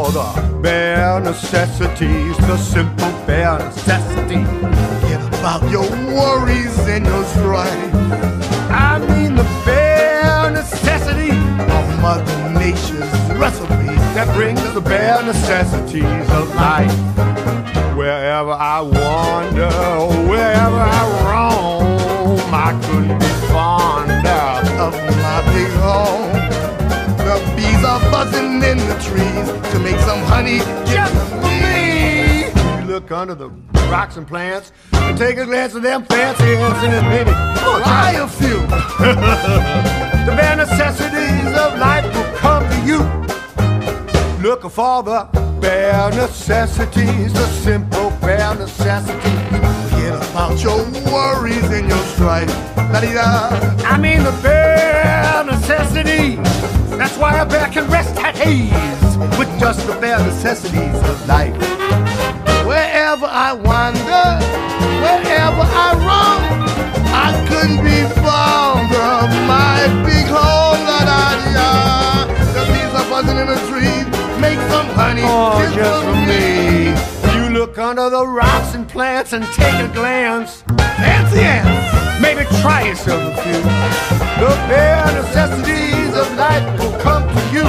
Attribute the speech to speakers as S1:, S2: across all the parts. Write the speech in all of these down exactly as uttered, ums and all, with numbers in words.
S1: for the bare necessities, the simple bare necessities. Forget about your worries and your strife. I mean the bare necessity of Mother Nature's recipe that brings the bare necessities of life. Wherever I wander, wherever I roam, I couldn't be fonder of my big home. The bees are buzzing in the trees to make some honey just for me. You look under the rocks and plants and take a glance at them fancy ants and then maybe try a few. The bare necessities of life will come to you. Looking for the bare necessities, the simple bare necessities. Forget about your worries and your strife. La-dee-da. I mean the bare necessities. That's why a bear can rest at ease with just the bare necessities of life. Wherever I wander, wherever I roam, I couldn't be fonder of my big home. La-da-dee-da. The bees are buzzing in the trees, make some honey oh, just, just for me. You look under the rocks and plants and take a glance. Fancy ants, maybe try yourself a few. The bare necessities of life will come to you.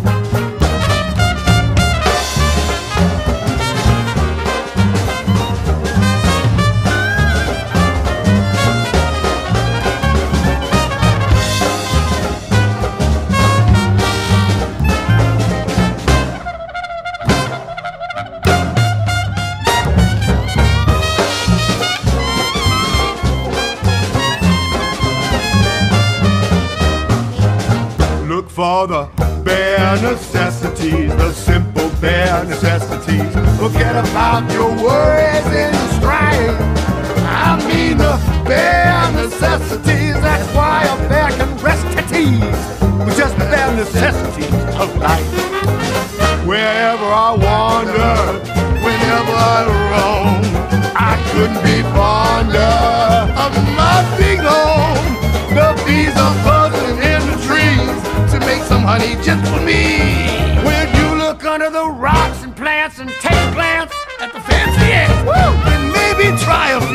S1: Look for the bare necessities, the simple bare necessities. Forget about your worries and your strife. I mean the bare necessities. That's why a bear can rest at ease with just the bare necessities of life. Wherever I wander, whenever I roam, I couldn't be fonder of my big home. The bees are buzzing in the trees to make some honey just for me. When you look under the rocks and plants and take a glance at the fancy ants, woo, and maybe try a